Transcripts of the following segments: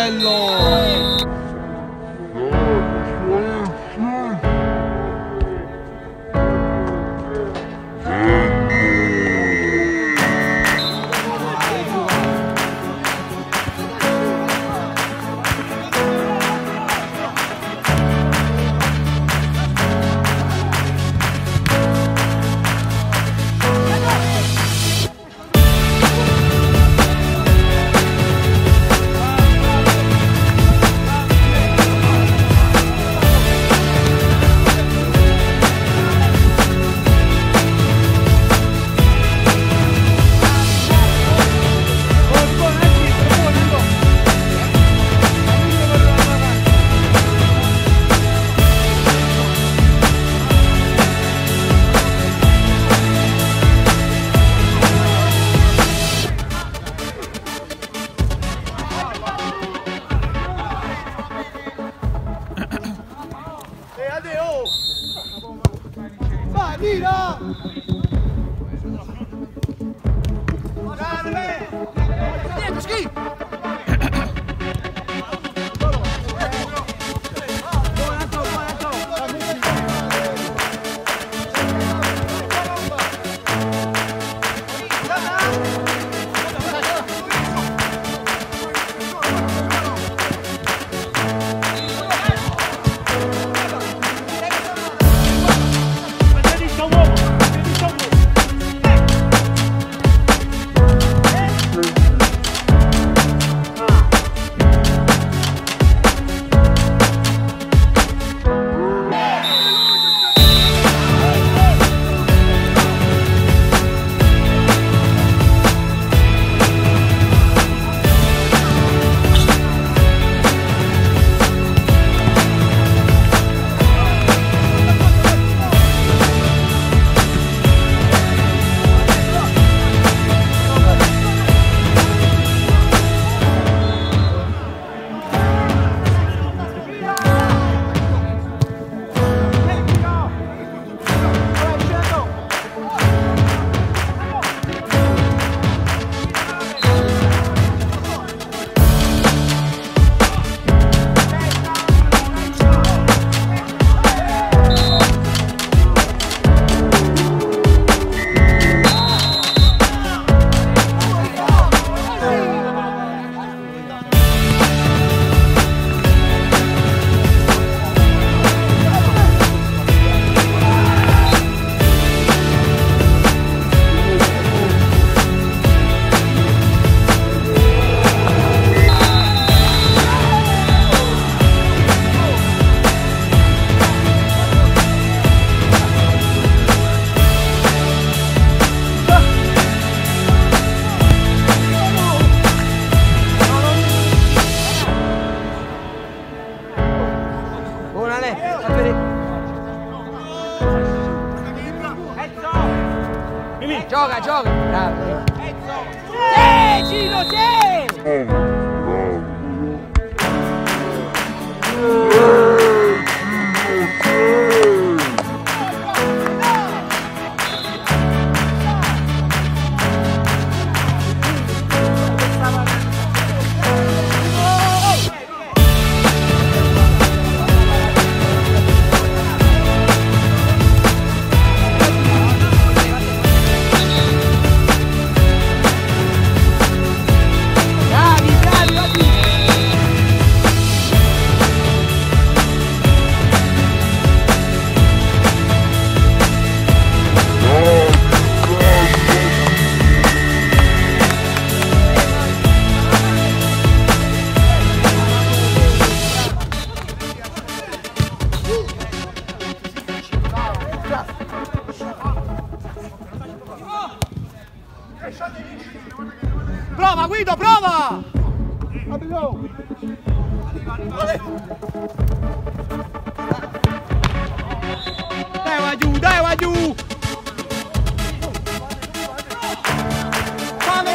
bello! Gioca, gioca! Bravo! Sì, Gino, sì! Prova Guido, prova! Dai va giù! Fallo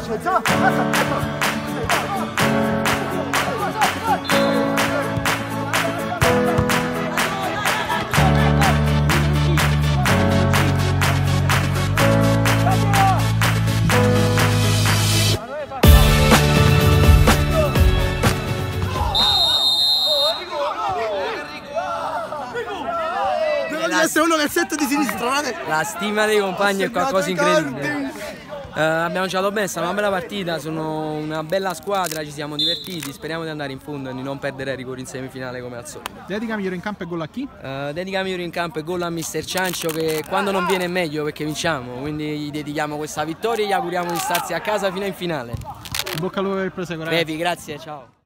Essere uno calzetto di sinistra, la stima dei compagni è qualcosa di incredibile. Abbiamo giocato bene, è stata una bella partita, sono una bella squadra, ci siamo divertiti, speriamo di andare in fondo e di non perdere ai rigori in semifinale come al solito. Dedica migliore in campo e gol a chi? Dedica migliore in campo e gol a mister Ciancio, che quando non viene è meglio perché vinciamo, quindi gli dedichiamo questa vittoria e gli auguriamo di starsi a casa fino in finale. In bocca al lupo per il proseguo, ragazzi. Pepi, grazie, ciao.